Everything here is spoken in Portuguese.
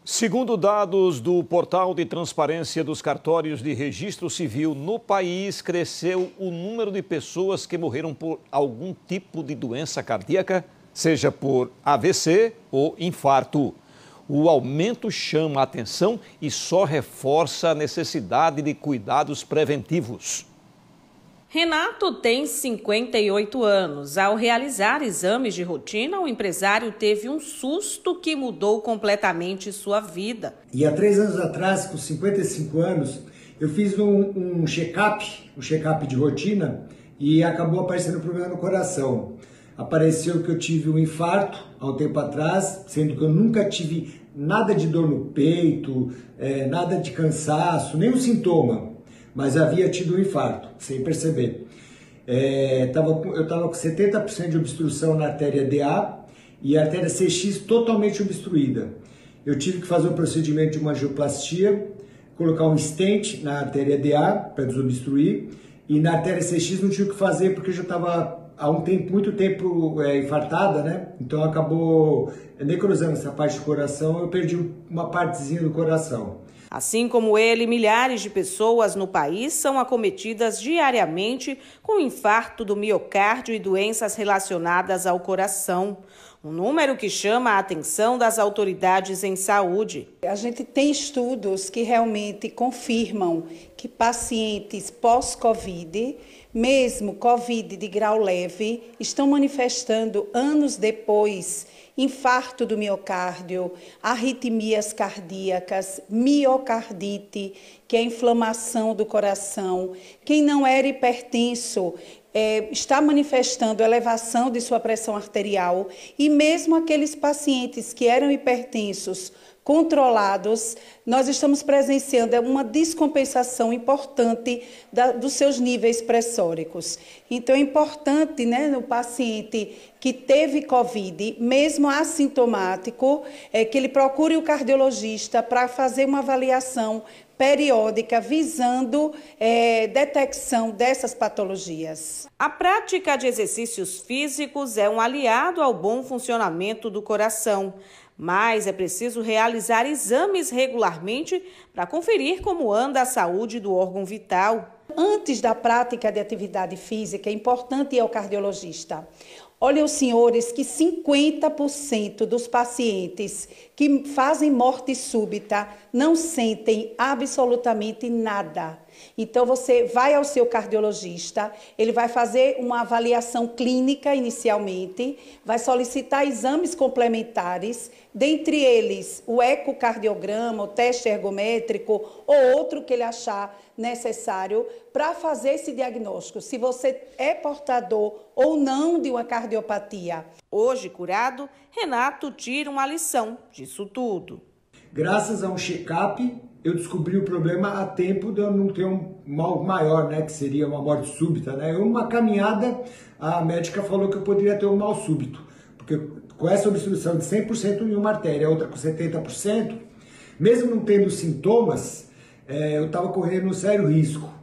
Segundo dados do Portal de Transparência dos Cartórios de Registro Civil, no país cresceu o número de pessoas que morreram por algum tipo de doença cardíaca, seja por AVC ou infarto. O aumento chama a atenção e só reforça a necessidade de cuidados preventivos. Renato tem 58 anos. Ao realizar exames de rotina, o empresário teve um susto que mudou completamente sua vida. E há 3 anos atrás, com 55 anos, eu fiz um check-up de rotina e acabou aparecendo um problema no coração. Apareceu que eu tive um infarto há um tempo atrás, sendo que eu nunca tive nada de dor no peito, nada de cansaço, nenhum sintoma. Mas havia tido um infarto, sem perceber. Eu estava com 70% de obstrução na artéria DA e a artéria CX totalmente obstruída. Eu tive que fazer um procedimento de uma angioplastia, colocar um stent na artéria DA para desobstruir, e na artéria CX não tive o que fazer porque eu já estava há muito tempo infartada, né? Então acabou necrosando essa parte do coração, eu perdi uma partezinha do coração. Assim como ele, milhares de pessoas no país são acometidas diariamente com infarto do miocárdio e doenças relacionadas ao coração. Um número que chama a atenção das autoridades em saúde. A gente tem estudos que realmente confirmam que pacientes pós-Covid, mesmo Covid de grau leve, estão manifestando anos depois infarto do miocárdio, arritmias cardíacas, miocardite, que é a inflamação do coração. Quem não era hipertenso está manifestando elevação de sua pressão arterial, e mesmo aqueles pacientes que eram hipertensos controlados, nós estamos presenciando uma descompensação importante dos seus níveis pressóricos. Então é importante, né, no paciente que teve Covid, mesmo assintomático, que ele procure o cardiologista para fazer uma avaliação periódica, visando detecção dessas patologias. A prática de exercícios físicos é um aliado ao bom funcionamento do coração, mas é preciso realizar exames regularmente para conferir como anda a saúde do órgão vital. Antes da prática de atividade física, é importante ir ao cardiologista. Olhem, os senhores, que 50% dos pacientes que fazem morte súbita não sentem absolutamente nada. Então, você vai ao seu cardiologista, ele vai fazer uma avaliação clínica inicialmente, vai solicitar exames complementares, dentre eles o ecocardiograma, o teste ergométrico ou outro que ele achar necessário para fazer esse diagnóstico, se você é portador ou não de uma cardiopatia. Hoje, curado, Renato tira uma lição disso tudo. Graças a um check-up, eu descobri o problema a tempo de eu não ter um mal maior, né, que seria uma morte súbita, né? Uma caminhada, a médica falou que eu poderia ter um mal súbito, porque com essa obstrução de 100% em uma artéria, outra com 70%, mesmo não tendo sintomas, eu estava correndo um sério risco.